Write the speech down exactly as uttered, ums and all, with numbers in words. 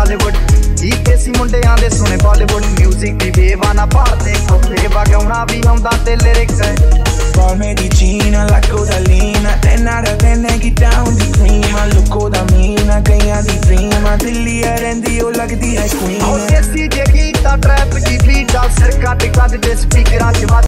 Hollywood जी देसी मुंडियां दे सुने Bollywood music दी बेवाना भारते खोखे वगाउणा भी आउंदा ते लिरिक्स है Por medicina, la codalina, ten out of ten, get down the cream. I look cold, I mean, I can't the dream. I Delhi, I rendi, oh, like the ice cream. Oh, yes, C J Geeta trap की beat सिर कट कट दे स्पीकरां च